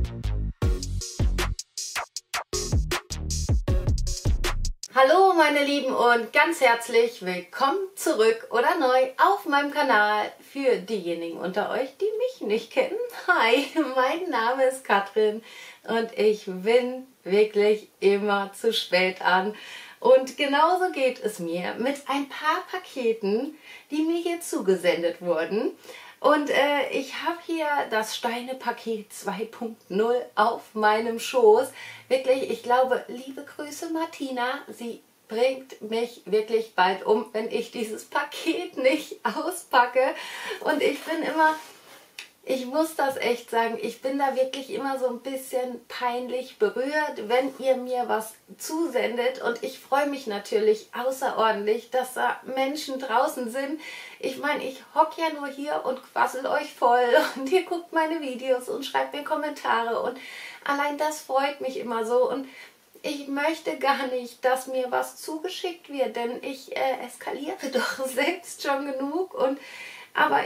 Hallo meine Lieben und ganz herzlich willkommen zurück oder neu auf meinem Kanal für diejenigen unter euch, die mich nicht kennen. Hi, mein Name ist Katrin und ich bin wirklich immer zu spät an. Und genauso geht es mir mit ein paar Paketen, die mir hier zugesendet wurden. Und ich habe hier das Steine-Paket 2.0 auf meinem Schoß. Wirklich, ich glaube, liebe Grüße Martina, sie bringt mich wirklich bald um, wenn ich dieses Paket nicht auspacke. Und ich bin immer... Ich muss das echt sagen, ich bin da wirklich immer so ein bisschen peinlich berührt, wenn ihr mir was zusendet. Und ich freue mich natürlich außerordentlich, dass da Menschen draußen sind. Ich meine, ich hocke ja nur hier und quassel euch voll und ihr guckt meine Videos und schreibt mir Kommentare. Und allein das freut mich immer so. Und ich möchte gar nicht, dass mir was zugeschickt wird, denn ich eskaliere doch selbst schon genug. Aber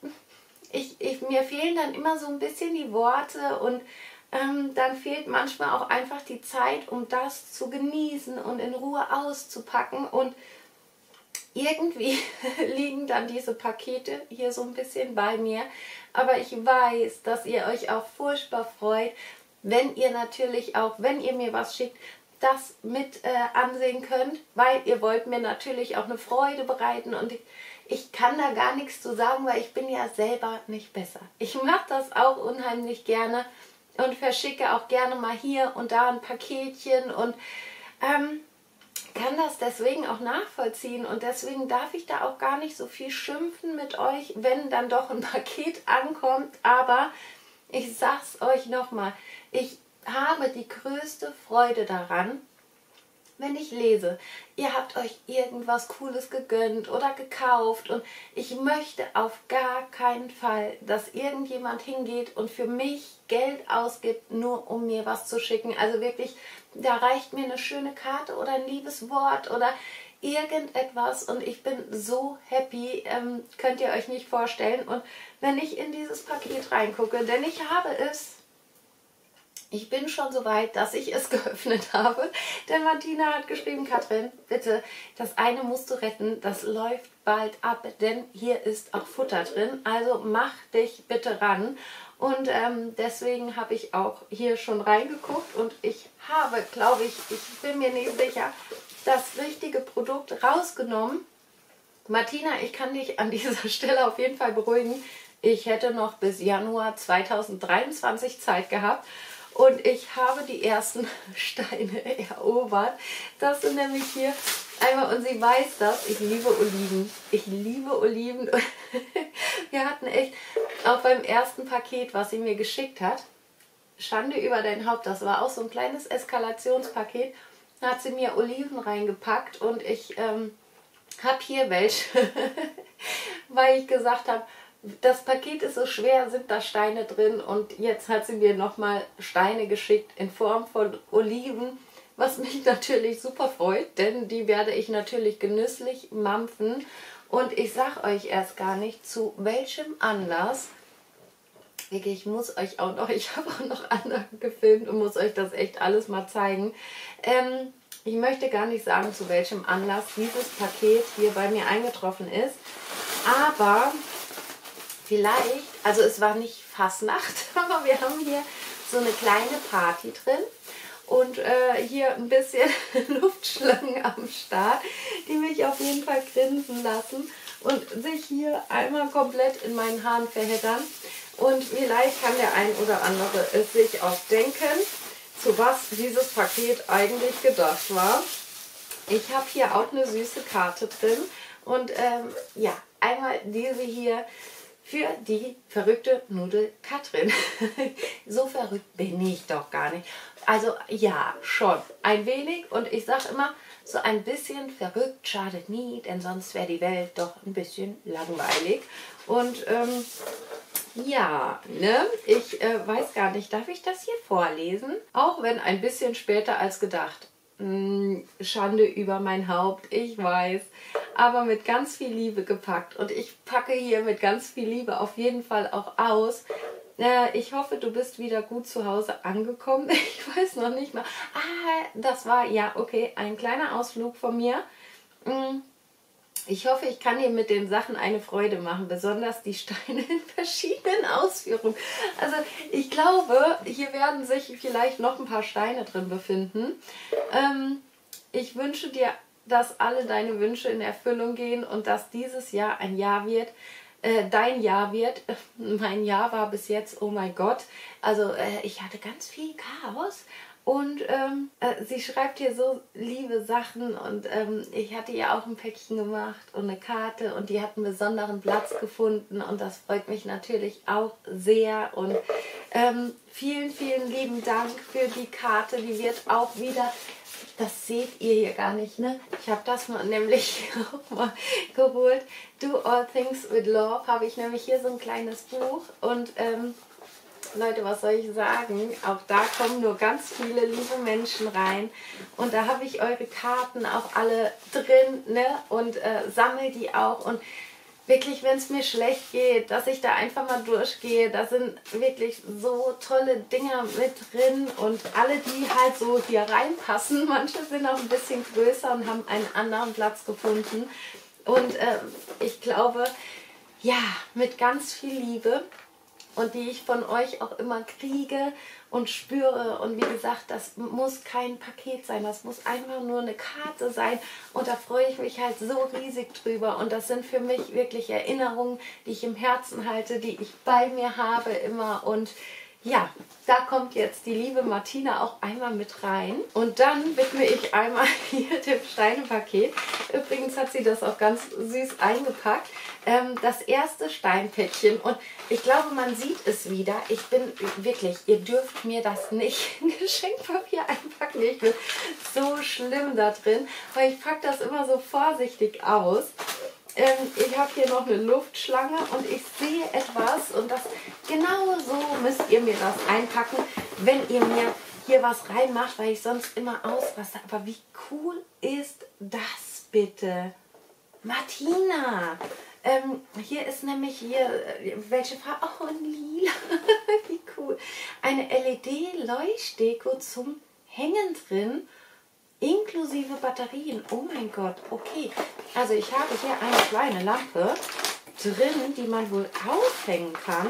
mir fehlen dann immer so ein bisschen die Worte und dann fehlt manchmal auch einfach die Zeit, um das zu genießen und in Ruhe auszupacken. Und irgendwie liegen dann diese Pakete hier so ein bisschen bei mir. Aber ich weiß, dass ihr euch auch furchtbar freut, wenn ihr natürlich auch, wenn ihr mir was schickt, das mit ansehen könnt, weil ihr wollt mir natürlich auch eine Freude bereiten und ich kann da gar nichts zu sagen, weil ich bin ja selber nicht besser. Ich mache das auch unheimlich gerne und verschicke auch gerne mal hier und da ein Paketchen und kann das deswegen auch nachvollziehen und deswegen darf ich da auch gar nicht so viel schimpfen mit euch, wenn dann doch ein Paket ankommt, aber ich sag's euch nochmal, ich habe die größte Freude daran, wenn ich lese, ihr habt euch irgendwas Cooles gegönnt oder gekauft und ich möchte auf gar keinen Fall, dass irgendjemand hingeht und für mich Geld ausgibt, nur um mir was zu schicken. Also wirklich, da reicht mir eine schöne Karte oder ein liebes Wort oder irgendetwas und ich bin so happy, könnt ihr euch nicht vorstellen. Und wenn ich in dieses Paket reingucke, denn ich habe es... Ich bin schon so weit, dass ich es geöffnet habe. Denn Martina hat geschrieben, Katrin, bitte, das eine musst du retten, das läuft bald ab, denn hier ist auch Futter drin. Also mach dich bitte ran. Und deswegen habe ich auch hier schon reingeguckt und ich habe, glaube ich bin mir nicht sicher, das richtige Produkt rausgenommen. Martina, ich kann dich an dieser Stelle auf jeden Fall beruhigen. Ich hätte noch bis Januar 2023 Zeit gehabt. Und ich habe die ersten Steine erobert. Das sind nämlich hier einmal, und sie weiß das, ich liebe Oliven. Ich liebe Oliven. Wir hatten echt, auch beim ersten Paket, was sie mir geschickt hat, Schande über dein Haupt, das war auch so ein kleines Eskalationspaket, da hat sie mir Oliven reingepackt und ich habe hier welche, weil ich gesagt habe, das Paket ist so schwer, sind da Steine drin und jetzt hat sie mir nochmal Steine geschickt in Form von Oliven, was mich natürlich super freut, denn die werde ich natürlich genüsslich mampfen und ich sag euch erst gar nicht, zu welchem Anlass. Wirklich, ich muss euch auch noch, ich habe auch noch andere gefilmt und muss euch das echt alles mal zeigen. Ich möchte gar nicht sagen, zu welchem Anlass dieses Paket hier bei mir eingetroffen ist, aber... Vielleicht, also es war nicht Fasnacht, aber wir haben hier so eine kleine Party drin und hier ein bisschen Luftschlangen am Start, die mich auf jeden Fall grinsen lassen und sich hier einmal komplett in meinen Haaren verheddern. Und vielleicht kann der ein oder andere es sich auch denken, zu was dieses Paket eigentlich gedacht war. Ich habe hier auch eine süße Karte drin und ja, einmal diese hier für die verrückte Nudel Katrin. So verrückt bin ich doch gar nicht. Also ja, schon ein wenig und ich sage immer, so ein bisschen verrückt schadet nie, denn sonst wäre die Welt doch ein bisschen langweilig. Und ja, ne, ich weiß gar nicht, darf ich das hier vorlesen? Auch wenn ein bisschen später als gedacht. Schande über mein Haupt, ich weiß, aber mit ganz viel Liebe gepackt und ich packe hier mit ganz viel Liebe auf jeden Fall auch aus, Ich hoffe, du bist wieder gut zu Hause angekommen. Ich weiß noch nicht mal. Das war, ja, okay, ein kleiner Ausflug von mir. Ich hoffe, ich kann dir mit den Sachen eine Freude machen, besonders die Steine in verschiedenen Ausführungen. Also ich glaube, hier werden sich vielleicht noch ein paar Steine drin befinden. Ich wünsche dir, dass alle deine Wünsche in Erfüllung gehen und dass dieses Jahr ein Jahr wird, dein Jahr wird. Mein Jahr war bis jetzt, oh mein Gott, also ich hatte ganz viel Chaos. Und sie schreibt hier so liebe Sachen und ich hatte ihr auch ein Päckchen gemacht und eine Karte und die hat einen besonderen Platz gefunden und das freut mich natürlich auch sehr und vielen, vielen lieben Dank für die Karte, die wird auch wieder, das seht ihr hier gar nicht, ne? Ich habe das mal nämlich auch mal geholt, Do All Things with Love, habe ich nämlich hier so ein kleines Buch und Leute, was soll ich sagen? Auch da kommen nur ganz viele liebe Menschen rein. Und da habe ich eure Karten auch alle drin, ne? Und sammle die auch. Und wirklich, wenn es mir schlecht geht, dass ich da einfach mal durchgehe. Da sind wirklich so tolle Dinger mit drin. Und alle, die halt so hier reinpassen. Manche sind auch ein bisschen größer und haben einen anderen Platz gefunden. Und ich glaube, ja, mit ganz viel Liebe. Und die ich von euch auch immer kriege und spüre. Und wie gesagt, das muss kein Paket sein, das muss einfach nur eine Karte sein. Und da freue ich mich halt so riesig drüber. Und das sind für mich wirklich Erinnerungen, die ich im Herzen halte, die ich bei mir habe immer. Und ja, da kommt jetzt die liebe Martina auch einmal mit rein. Und dann widme ich einmal hier dem Steinepaket. Übrigens hat sie das auch ganz süß eingepackt. Das erste Steinpäckchen. Und ich glaube, man sieht es wieder. Ich bin wirklich, ihr dürft mir das nicht in Geschenkpapier einpacken. Ich bin so schlimm da drin, weil ich packe das immer so vorsichtig aus. Ich habe hier noch eine Luftschlange und ich sehe etwas und das genau so müsst ihr mir das einpacken, wenn ihr mir hier was reinmacht, weil ich sonst immer ausraste. Aber wie cool ist das bitte? Martina! Hier ist nämlich welche Farbe? Oh, ein Lila. Wie cool. Eine LED-Leuchtdeko zum Hängen drin. Inklusive Batterien. Oh mein Gott, okay. Also ich habe hier eine kleine Lampe drin, die man wohl aufhängen kann.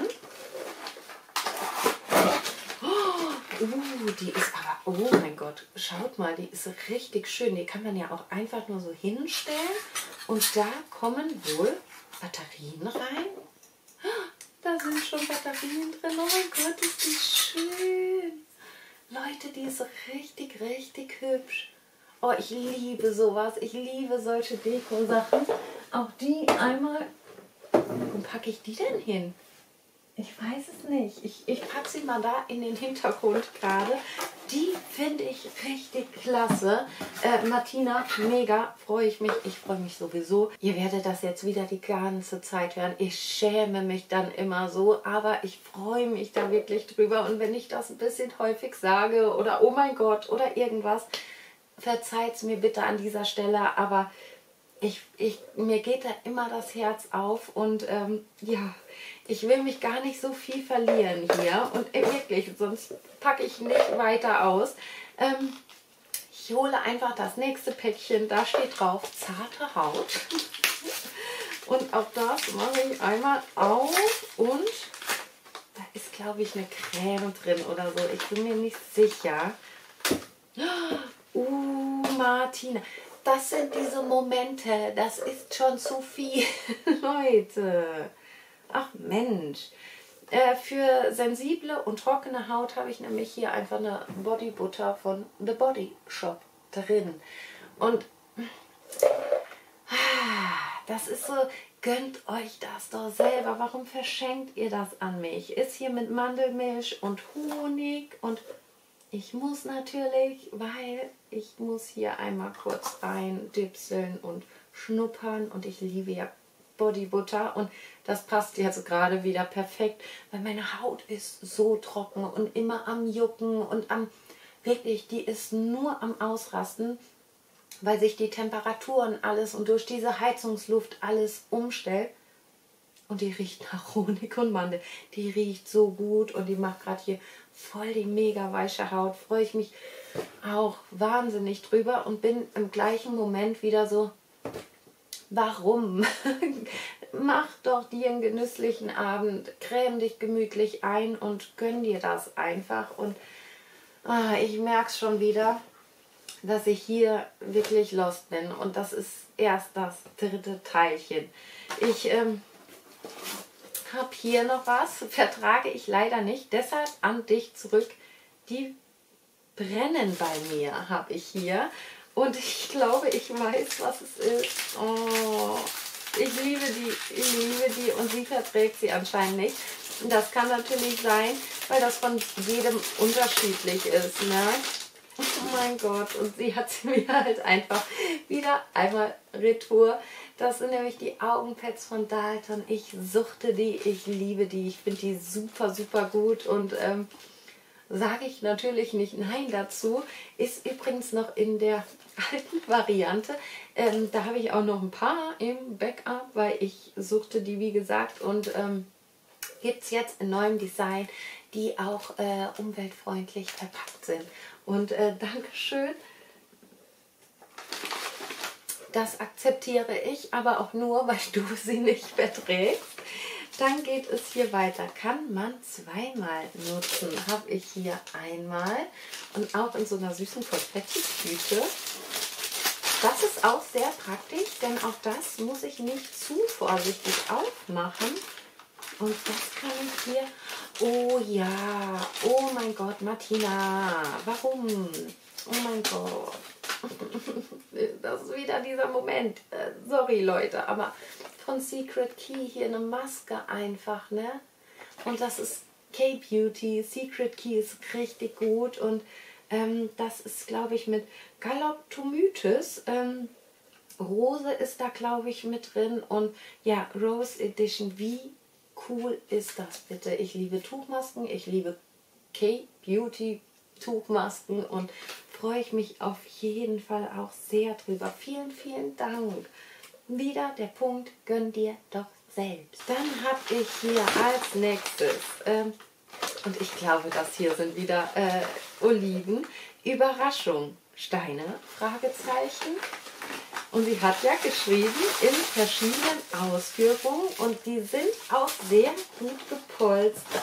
Die ist aber, oh mein Gott, schaut mal, die ist richtig schön. Die kann man ja auch einfach nur so hinstellen. Und da kommen wohl Batterien rein. Da sind schon Batterien drin. Oh mein Gott, ist die schön. Leute, die ist richtig, richtig hübsch. Oh, ich liebe sowas. Ich liebe solche Deko-Sachen. Auch die einmal. Wo packe ich die denn hin? Ich weiß es nicht. Ich packe sie mal da in den Hintergrund gerade. Die finde ich richtig klasse. Martina, mega, freue ich mich. Ich freue mich sowieso. Ihr werdet das jetzt wieder die ganze Zeit hören. Ich schäme mich dann immer so, aber ich freue mich da wirklich drüber. Und wenn ich das ein bisschen häufig sage oder oh mein Gott oder irgendwas, verzeiht es mir bitte an dieser Stelle, aber mir geht da immer das Herz auf und ja, ich will mich gar nicht so viel verlieren hier und wirklich, sonst packe ich nicht weiter aus. Ich hole einfach das nächste Päckchen, da steht drauf, zarte Haut. Und auch das mache ich einmal auf und da ist, glaube ich, eine Creme drin oder so. Ich bin mir nicht sicher. Martina, das sind diese Momente, das ist schon zu viel, Leute. Ach Mensch. Für sensible und trockene Haut habe ich nämlich hier einfach eine Body Butter von The Body Shop drin. Und das ist so, gönnt euch das doch selber. Warum verschenkt ihr das an mich? Ist hier mit Mandelmilch und Honig und ich muss natürlich, weil ich muss hier einmal kurz reindipseln und schnuppern und ich liebe ja Bodybutter und das passt jetzt gerade wieder perfekt, weil meine Haut ist so trocken und immer am Jucken und wirklich, die ist nur am Ausrasten, weil sich die Temperaturen alles und durch diese Heizungsluft alles umstellt. Und die riecht nach Honig und Mandel. Die riecht so gut und die macht gerade hier voll die mega weiche Haut. Freue ich mich auch wahnsinnig drüber und bin im gleichen Moment wieder so, warum? Mach doch dir einen genüsslichen Abend, creme dich gemütlich ein und gönn dir das einfach. Und ich merke es schon wieder, dass ich hier wirklich lost bin. Und das ist erst das dritte Teilchen. Ich habe hier noch was, vertrage ich leider nicht. Deshalb an dich zurück. Die brennen bei mir, habe ich hier. Und ich glaube, ich weiß, was es ist. Oh, ich liebe die und sie verträgt sie anscheinend nicht. Und das kann natürlich sein, weil das von jedem unterschiedlich ist, ne? Oh mein Gott, und sie hat sie mir halt einfach wieder einmal retour. Das sind nämlich die Augenpads von Dalton. Ich suchte die, ich liebe die, ich finde die super, super gut und sage ich natürlich nicht nein dazu. Ist übrigens noch in der alten Variante. Da habe ich auch noch ein paar im Backup, weil ich suchte die, wie gesagt, und gibt es jetzt in neuem Design, die auch umweltfreundlich verpackt sind. Und Dankeschön. Das akzeptiere ich, aber auch nur, weil du sie nicht verträgst. Dann geht es hier weiter. Kann man zweimal nutzen. Habe ich hier einmal und auch in so einer süßen Konfetti-Tüte. Das ist auch sehr praktisch, denn auch das muss ich nicht zu vorsichtig aufmachen. Und das kann ich hier... Oh ja, oh mein Gott, Martina, warum? Oh mein Gott. Das ist wieder dieser Moment. Sorry, Leute, aber von Secret Key hier eine Maske einfach, ne? Und das ist K-Beauty. Secret Key ist richtig gut und das ist, glaube ich, mit Galoptomyces. Rose ist da, glaube ich, mit drin und ja, Rose Edition. Wie cool ist das bitte? Ich liebe Tuchmasken, ich liebe K-Beauty Tuchmasken und freue ich mich auf jeden Fall auch sehr drüber. Vielen, vielen Dank. Wieder der Punkt, gönn dir doch selbst. Dann habe ich hier als nächstes, und ich glaube, das hier sind wieder Oliven, Überraschung, Steine, Fragezeichen. Und sie hat ja geschrieben in verschiedenen Ausführungen und die sind auch sehr gut gepolstert.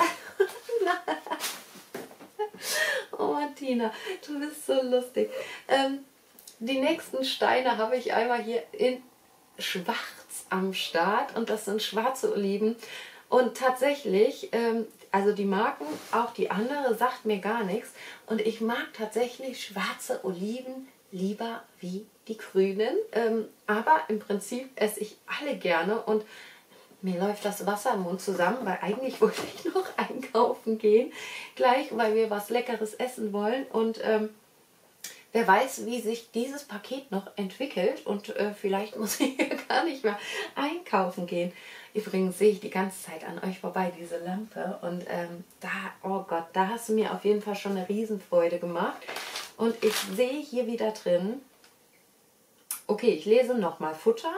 Oh Martina, du bist so lustig. Die nächsten Steine habe ich einmal hier in Schwarz am Start und das sind schwarze Oliven. Und tatsächlich, also die Marken, auch die andere, sagt mir gar nichts. Und ich mag tatsächlich schwarze Oliven lieber wie die grünen. Aber im Prinzip esse ich alle gerne und mir läuft das Wasser im Mund zusammen, weil eigentlich wollte ich noch einkaufen gehen. Gleich, weil wir was Leckeres essen wollen. Und wer weiß, wie sich dieses Paket noch entwickelt. Und vielleicht muss ich hier gar nicht mehr einkaufen gehen. Übrigens sehe ich die ganze Zeit an euch vorbei, diese Lampe. Und da, oh Gott, da hast du mir auf jeden Fall schon eine Riesenfreude gemacht. Und ich sehe hier wieder drin, okay, ich lese nochmal Futter.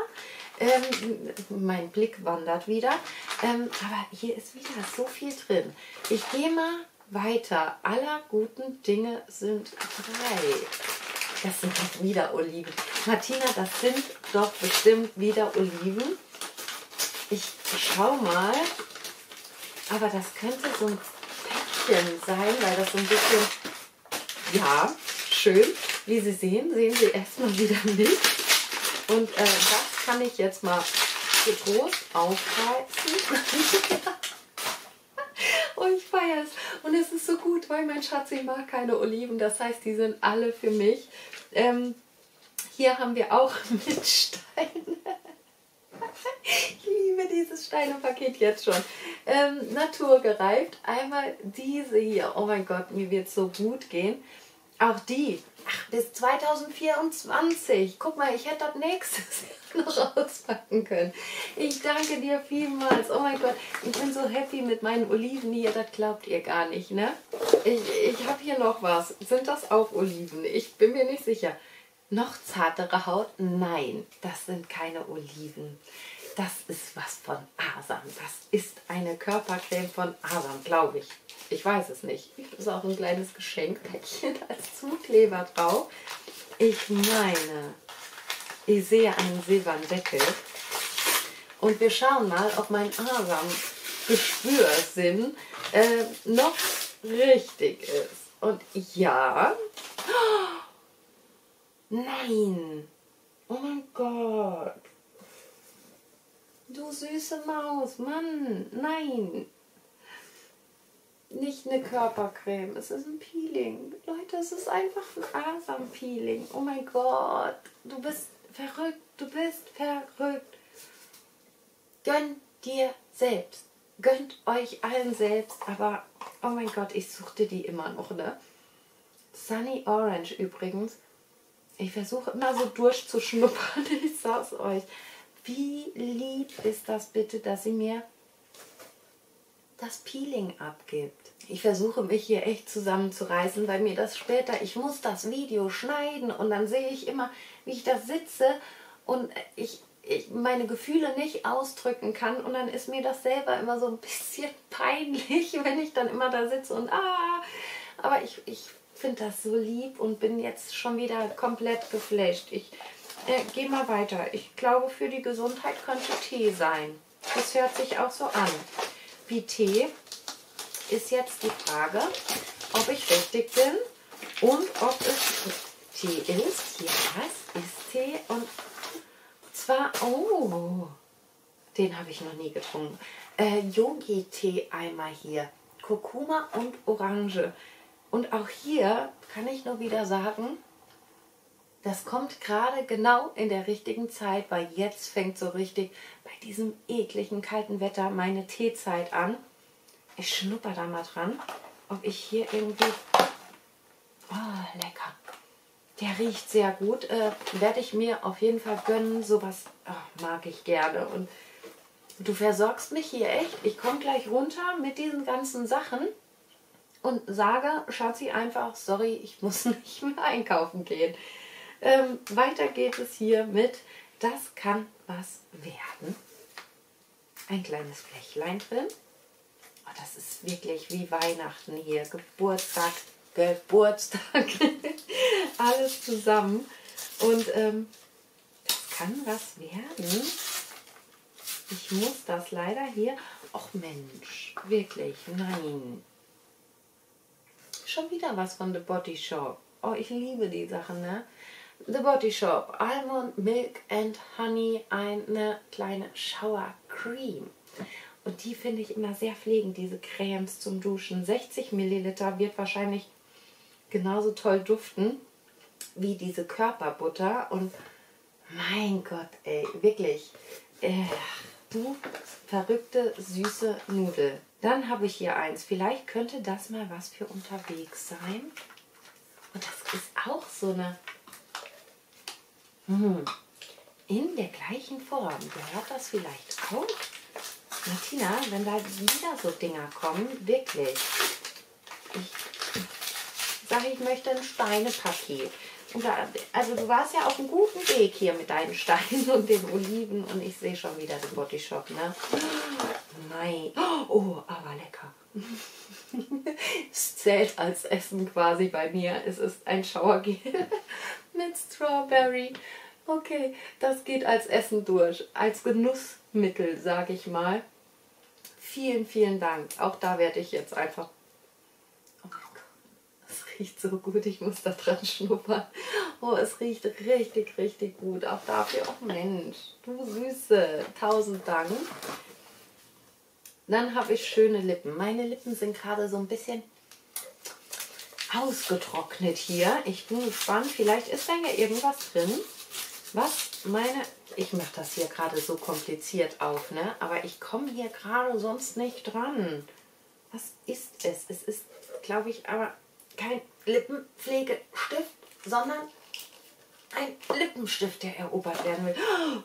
Mein Blick wandert wieder. Aber hier ist wieder so viel drin. Ich gehe mal weiter. Aller guten Dinge sind 3. Das sind doch wieder Oliven. Martina, das sind doch bestimmt wieder Oliven. Ich schau mal. Aber das könnte so ein Päckchen sein, weil das so ein bisschen... Ja, schön. Wie Sie sehen, sehen Sie erstmal wieder nicht. Und das kann ich jetzt mal getrost aufreißen. Oh, ich feiere es. Und es ist so gut, weil mein Schatz, ich mag keine Oliven. Das heißt, die sind alle für mich. Hier haben wir auch mit Steinen. Ich liebe dieses Steinepaket jetzt schon. Naturgereift. Einmal diese hier. Oh mein Gott, mir wird es so gut gehen. Auch die, bis 2024. Guck mal, ich hätte das nächstes Jahr noch auspacken können. Ich danke dir vielmals. Oh mein Gott, ich bin so happy mit meinen Oliven hier. Das glaubt ihr gar nicht, ne? Ich habe hier noch was. Sind das auch Oliven? Ich bin mir nicht sicher. Noch zartere Haut? Nein, das sind keine Oliven. Das ist was von Asam. Das ist eine Körpercreme von Asam, glaube ich. Ich weiß es nicht. Das ist auch ein kleines Geschenkpäckchen als Zukleber drauf. Ich meine, ich sehe einen silbernen Deckel. Und wir schauen mal, ob mein Asam-Gespürsinn noch richtig ist. Und ja. Nein. Oh mein Gott. Du süße Maus, Mann, nein. Nicht eine Körpercreme, es ist ein Peeling. Leute, es ist einfach ein Asam-Peeling. Oh mein Gott, du bist verrückt, du bist verrückt. Gönn dir selbst. Gönnt euch allen selbst, aber oh mein Gott, ich suchte die immer noch, ne? Sunny Orange übrigens. Ich versuche immer so durchzuschnuppern, ich sag's euch. Wie lieb ist das bitte, dass sie mir das Peeling abgibt. Ich versuche mich hier echt zusammenzureißen, weil mir das später, ich muss das Video schneiden und dann sehe ich immer, wie ich da sitze und ich meine Gefühle nicht ausdrücken kann und dann ist mir das selber immer so ein bisschen peinlich, wenn ich dann immer da sitze und aber ich finde das so lieb und bin jetzt schon wieder komplett geflasht. Ich gehe mal weiter. Ich glaube, für die Gesundheit könnte Tee sein. Das hört sich auch so an. Wie Tee ist jetzt die Frage, ob ich richtig bin und ob es Tee ist. Ja, es ist Tee und zwar, oh, den habe ich noch nie getrunken. Yogi-Tee-Eimer hier. Kurkuma und Orange. Und auch hier kann ich nur wieder sagen, das kommt gerade genau in der richtigen Zeit, weil jetzt fängt so richtig bei diesem ekligen kalten Wetter meine Teezeit an. Ich schnupper da mal dran, ob ich hier irgendwie... Oh, lecker. Der riecht sehr gut. Werde ich mir auf jeden Fall gönnen. Sowas mag ich gerne. Und du versorgst mich hier echt. Ich komme gleich runter mit diesen ganzen Sachen und sage, Schatzi, einfach, sorry, ich muss nicht mehr einkaufen gehen. Weiter geht es hier mit, das kann was werden. Ein kleines Flächlein drin. Oh, das ist wirklich wie Weihnachten hier. Geburtstag, alles zusammen. Und das kann was werden. Ich muss das leider hier... Och Mensch, wirklich, nein. Schon wieder was von The Body Shop. Oh, ich liebe die Sachen, ne? The Body Shop, Almond Milk and Honey, eine kleine Shower Cream. Und die finde ich immer sehr pflegend, diese Cremes zum Duschen. 60 Milliliter wird wahrscheinlich genauso toll duften wie diese Körperbutter. Und mein Gott, ey, wirklich, du verrückte, süße Nudel. Dann habe ich hier eins. Vielleicht könnte das mal was für unterwegs sein. Und das ist auch so eine... in der gleichen Form. Gehört das vielleicht auch? Martina, wenn da wieder so Dinger kommen, wirklich. Ich sage, ich möchte ein Steinepaket. Und da, also du warst ja auf einem guten Weg hier mit deinen Steinen und den Oliven und ich sehe schon wieder den Body Shop, ne? Nein. Oh, aber lecker. Es zählt als Essen quasi bei mir. Es ist ein Showergel mit Strawberry. Okay, das geht als Essen durch. Als Genussmittel, sage ich mal. Vielen, vielen Dank. Auch da werde ich jetzt einfach... Oh mein Gott, es riecht so gut. Ich muss da dran schnuppern. Oh, es riecht richtig, richtig gut. Auch dafür, oh Mensch, du Süße. 1000 Dank. Dann habe ich schöne Lippen. Meine Lippen sind gerade so ein bisschen ausgetrocknet hier. Ich bin gespannt. Vielleicht ist da ja irgendwas drin. Was meine... Ich mache das hier gerade so kompliziert auf, ne? Aber ich komme hier gerade sonst nicht dran. Was ist es? Es ist, glaube ich, aber kein Lippenpflegestift, sondern ein Lippenstift, der erobert werden will. Oh!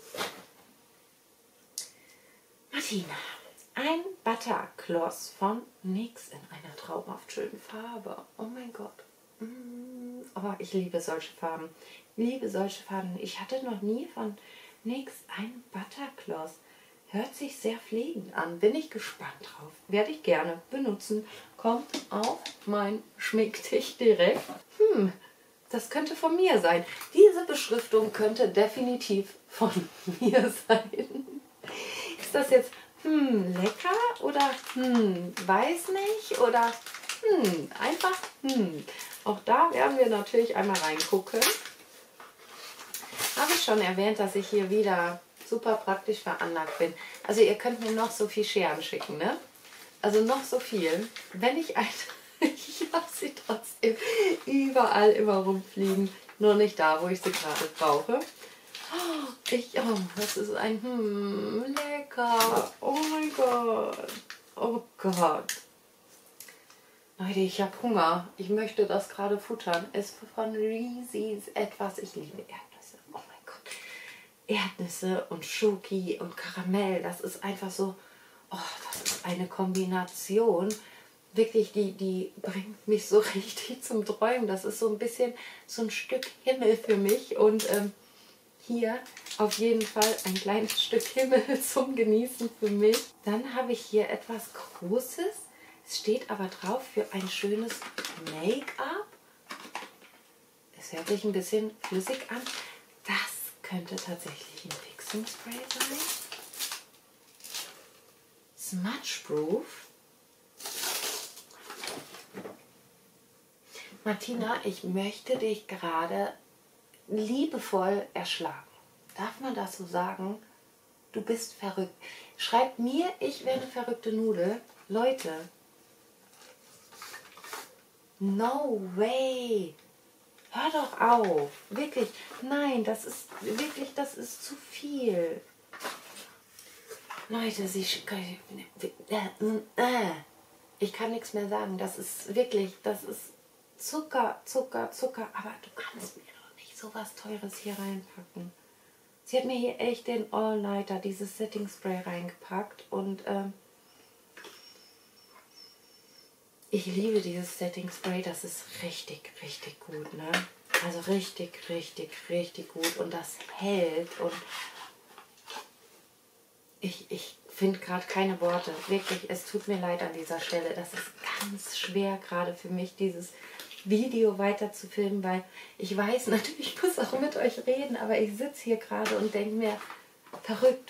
Martina, ein Buttergloss von NYX in einer traumhaft schönen Farbe. Oh mein Gott. Oh, ich liebe solche Farben. Ich liebe solche Farben. Ich hatte noch nie von NYX, ein Buttergloss. Hört sich sehr pflegend an. Bin ich gespannt drauf. Werde ich gerne benutzen. Kommt auf mein Schminktisch direkt. Das könnte von mir sein. Diese Beschriftung könnte definitiv von mir sein. Ist das jetzt lecker oder weiß nicht oder einfach Auch da werden wir natürlich einmal reingucken. Habe ich schon erwähnt, dass ich hier wieder super praktisch veranlagt bin. Also ihr könnt mir noch so viel Scheren schicken, ne? Also noch so viel. Wenn ich ich habe sie trotzdem überall immer rumfliegen. Nur nicht da, wo ich sie gerade brauche. Das ist ein lecker. Oh mein Gott. Oh Gott. Leute, ich habe Hunger. Ich möchte das gerade futtern. Es ist von Reese's etwas. Ich liebe Erdnüsse. Oh mein Gott. Erdnüsse und Schoki und Karamell. Das ist einfach so. Oh, das ist eine Kombination. Wirklich, die bringt mich so richtig zum Träumen. Das ist so ein bisschen so ein Stück Himmel für mich. Und hier auf jeden Fall ein kleines Stück Himmel zum Genießen für mich. Dann habe ich hier etwas Großes. Es steht aber drauf für ein schönes Make-up. Es hört sich ein bisschen flüssig an. Das könnte tatsächlich ein Fixing Spray sein. Smudge Proof. Martina, ich möchte dich gerade liebevoll erschlagen. Darf man das so sagen? Du bist verrückt. Schreibt mir, ich wäre eine verrückte Nudel. Leute. No way. Hör doch auf. Wirklich. Nein, das ist zu viel. Leute, ich kann nichts mehr sagen. Das ist Zucker. Aber du kannst mir doch nicht so was Teures hier reinpacken. Sie hat mir hier echt den All-Nighter, dieses Setting Spray reingepackt. Und ich liebe dieses Setting Spray. Das ist richtig, richtig gut, ne? Also richtig, richtig, richtig gut. Und das hält. Und ich finde gerade keine Worte. Wirklich, es tut mir leid an dieser Stelle. Das ist ganz schwer gerade für mich, dieses Video weiter zu filmen, weil ich weiß natürlich, ich muss auch mit euch reden, aber ich sitze hier gerade und denke mir, verrückt.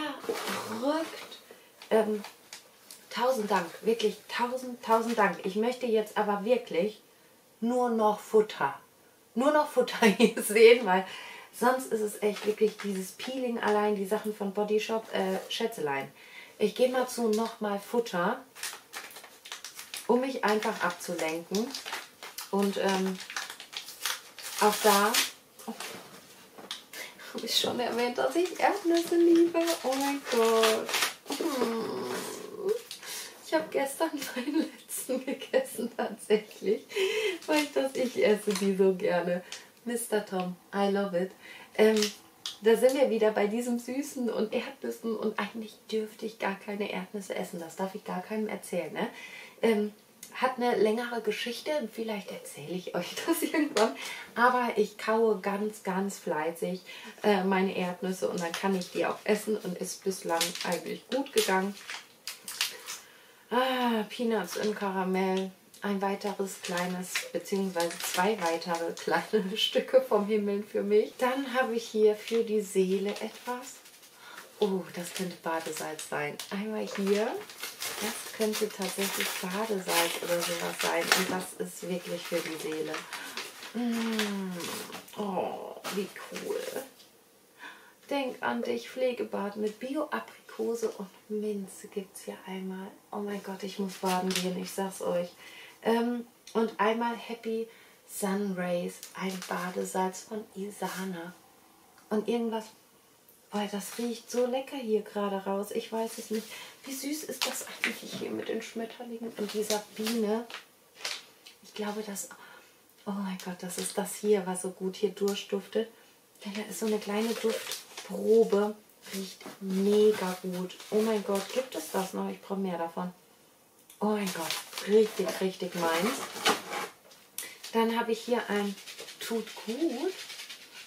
1000 Dank, wirklich 1000 Dank. Ich möchte jetzt aber wirklich nur noch Futter hier sehen, weil sonst ist es echt wirklich dieses Peeling allein, die Sachen von Body Shop, Schätzelein. Ich gehe mal zu nochmal Futter, um mich einfach abzulenken. Und auch da habe ich schon erwähnt, dass ich Erdnüsse liebe. Oh mein Gott. Ich habe gestern meinen letzten gegessen tatsächlich, weil ich esse die so gerne. Mr. Tom, I love it. Da sind wir wieder bei diesem Süßen und Erdnüssen und eigentlich dürfte ich gar keine Erdnüsse essen. Das darf ich gar keinem erzählen. Ne? Hat eine längere Geschichte und vielleicht erzähle ich euch das irgendwann. Aber ich kaue ganz, ganz fleißig meine Erdnüsse und dann kann ich die auch essen und ist bislang eigentlich gut gegangen. Peanuts in Karamell. Ein weiteres kleines, beziehungsweise 2 weitere kleine Stücke vom Himmel für mich. Dann habe ich hier für die Seele etwas. Oh, das könnte Badesalz sein. Einmal hier. Das könnte tatsächlich Badesalz oder sowas sein. Und das ist wirklich für die Seele. Oh, wie cool. Denk an dich, Pflegebad mit Bio-Aprikose und Minze gibt es hier einmal. Oh mein Gott, ich muss baden gehen, ich sag's euch. Und einmal Happy Sun Rays, ein Badesalz von Isana. Und irgendwas, boah, das riecht so lecker hier gerade raus. Ich weiß es nicht. Wie süß ist das eigentlich hier mit den Schmetterlingen und dieser Biene? Ich glaube, oh mein Gott, das ist das hier, was so gut hier durchduftet. Denn da ist so eine kleine Duftprobe. Riecht mega gut. Oh mein Gott, gibt es das noch? Ich brauche mehr davon. Oh mein Gott, richtig, richtig meins. Dann habe ich hier ein Tut gut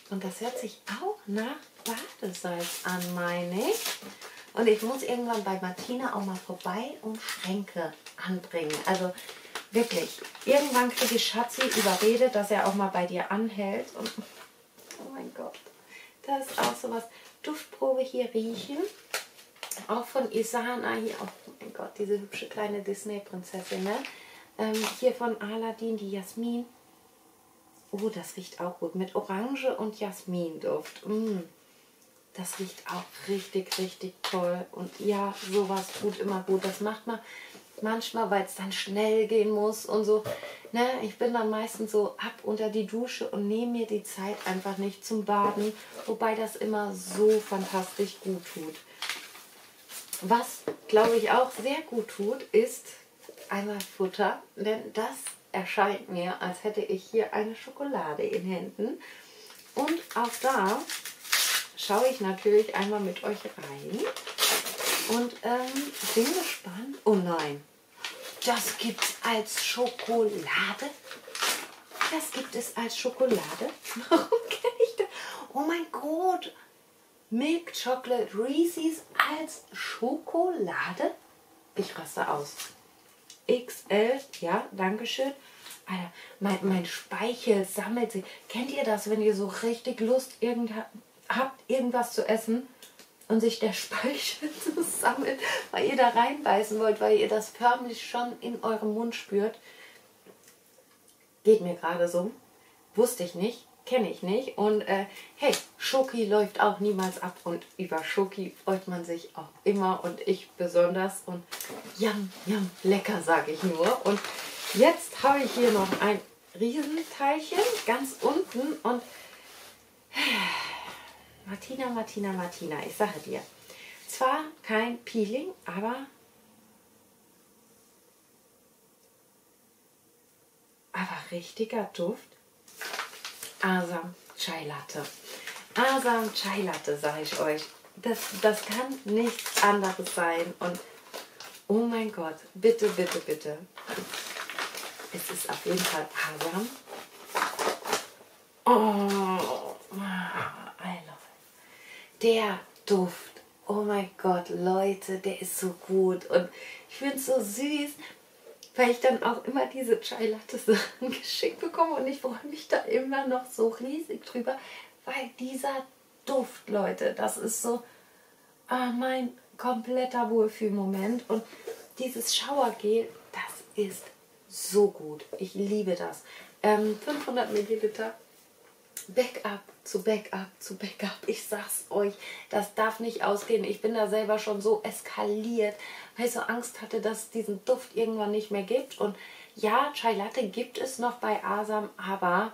Und das hört sich auch nach Badesalz an, meine ich. Und ich muss irgendwann bei Martina auch mal vorbei und Schränke anbringen. Also wirklich, irgendwann kriege ich Schatzi überredet, dass er auch mal bei dir anhält. Und oh mein Gott, das ist auch sowas. Duftprobe hier riechen. Auch von Isana hier. Oh mein Gott, diese hübsche kleine Disney-Prinzessin. Ne? Hier von Aladdin, die Jasmin. Oh, das riecht auch gut. Mit Orange und Jasminduft. Das riecht auch richtig, richtig toll. Und ja, sowas tut immer gut. Das macht man manchmal, weil es dann schnell gehen muss und so. Ne? Ich bin dann meistens so ab unter die Dusche und nehme mir die Zeit einfach nicht zum Baden. Wobei das immer so fantastisch gut tut. Was, glaube ich, auch sehr gut tut, ist einmal Futter. Denn das erscheint mir, als hätte ich hier eine Schokolade in Händen. Und auch da schaue ich natürlich einmal mit euch rein. Und bin gespannt. Oh nein, das gibt es als Schokolade? Das gibt es als Schokolade? Warum kenne ich das? Oh mein Gott, Milk Chocolate Reese's als Schokolade? Ich raste aus. XL, ja, dankeschön. Alter, mein Speichel sammelt sich. Kennt ihr das, wenn ihr so richtig Lust habt, irgendwas zu essen und sich der Speichel so sammelt, weil ihr da reinbeißen wollt, weil ihr das förmlich schon in eurem Mund spürt? Geht mir gerade so. Wusste ich nicht, kenne ich nicht. Und hey, Schoki läuft auch niemals ab und über Schoki freut man sich auch immer und ich besonders. Und yum, yum, lecker, sage ich nur. Und jetzt habe ich hier noch ein Riesenteilchen ganz unten und Martina, ich sage dir, zwar kein Peeling, aber richtiger Duft. Asam Chai Latte. Asam Chai Latte, sage ich euch. Das kann nichts anderes sein. Und oh mein Gott, bitte, bitte, bitte. Es ist auf jeden Fall Asam. Oh, I love it. Der Duft. Oh mein Gott, Leute, der ist so gut. Und ich finde es so süß, weil ich dann auch immer diese Chai Latte Sachen geschickt bekomme. Und ich freue mich da immer noch so riesig drüber, weil dieser Duft, Leute, das ist so mein kompletter Wohlfühlmoment. Und dieses Showergel, das ist so gut. Ich liebe das. 500 Milliliter. Backup zu Backup zu Backup. Ich sag's euch, das darf nicht ausgehen. Ich bin da selber schon so eskaliert, weil ich so Angst hatte, dass es diesen Duft irgendwann nicht mehr gibt. Und ja, Chai Latte gibt es noch bei Asam, aber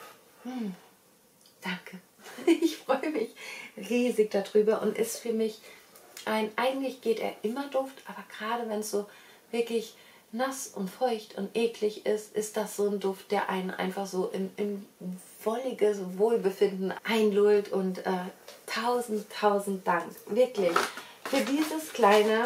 danke. Ich freue mich riesig darüber und ist für mich eigentlich geht er immer Duft, aber gerade wenn es so wirklich nass und feucht und eklig ist, ist das so ein Duft, der einen einfach so in wolliges Wohlbefinden einlullt. Und tausend Dank, wirklich, für dieses kleine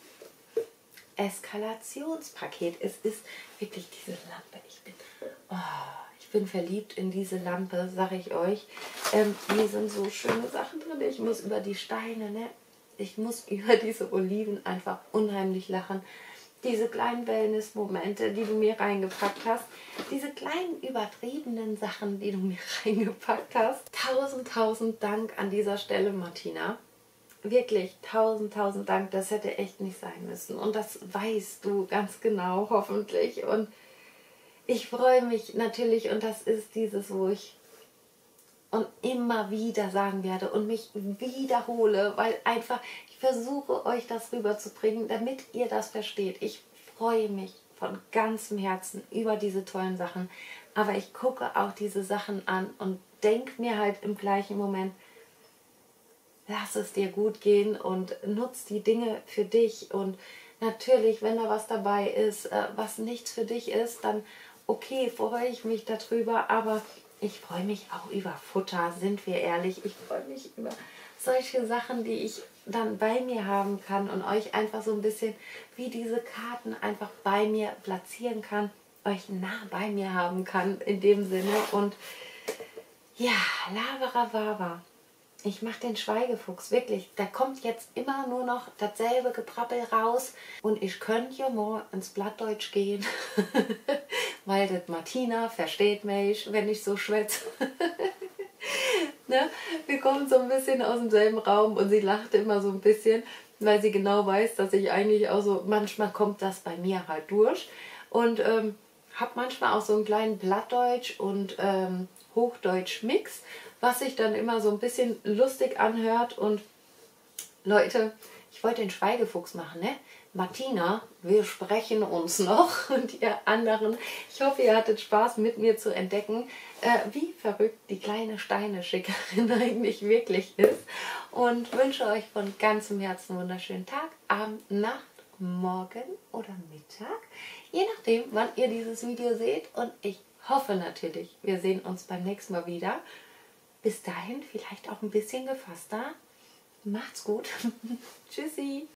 Eskalationspaket. Es ist wirklich diese Lampe. Ich bin verliebt in diese Lampe, sage ich euch. Hier sind so schöne Sachen drin. Ich muss über die Steine, ne? Ich muss über diese Oliven einfach unheimlich lachen. Diese kleinen Wellness-Momente, die du mir reingepackt hast. Diese kleinen übertriebenen Sachen, die du mir reingepackt hast. Tausend Dank an dieser Stelle, Martina. Wirklich tausend Dank. Das hätte echt nicht sein müssen. Und das weißt du ganz genau, hoffentlich. Und ich freue mich natürlich, und das ist dieses, wo ich und immer wieder sagen werde und mich wiederhole, weil einfach ich versuche, euch das rüberzubringen, damit ihr das versteht. Ich freue mich von ganzem Herzen über diese tollen Sachen, aber ich gucke auch diese Sachen an und denke mir halt im gleichen Moment, lass es dir gut gehen und nutz die Dinge für dich. Und natürlich, wenn da was dabei ist, was nichts für dich ist, dann okay, freue ich mich darüber, aber ich freue mich auch über Futter, sind wir ehrlich. Ich freue mich über solche Sachen, die ich dann bei mir haben kann und euch einfach so ein bisschen wie diese Karten einfach bei mir platzieren kann, euch nah bei mir haben kann in dem Sinne. Und Ja, Laberababa. Ich mache den Schweigefuchs, wirklich. Da kommt jetzt immer nur noch dasselbe Gebrabbel raus. Und ich könnte ja mal ins Blattdeutsch gehen, weil das Martina versteht mich, wenn ich so schwätze. Ne? Wir kommen so ein bisschen aus demselben Raum und sie lacht immer so ein bisschen, weil sie genau weiß, dass ich eigentlich auch so, manchmal kommt das bei mir halt durch. Und habe manchmal auch so einen kleinen Plattdeutsch und Hochdeutsch-Mix, was sich dann immer so ein bisschen lustig anhört. Und Leute, ich wollte den Schweigefuchs machen, ne? Martina, wir sprechen uns noch und ihr anderen. Ich hoffe, ihr hattet Spaß mit mir zu entdecken, wie verrückt die kleine Steineschickerin eigentlich wirklich ist. Und wünsche euch von ganzem Herzen einen wunderschönen Tag, Abend, Nacht, Morgen oder Mittag. Je nachdem, wann ihr dieses Video seht. Und ich hoffe natürlich, wir sehen uns beim nächsten Mal wieder. Bis dahin vielleicht auch ein bisschen gefasster. Macht's gut. Tschüssi.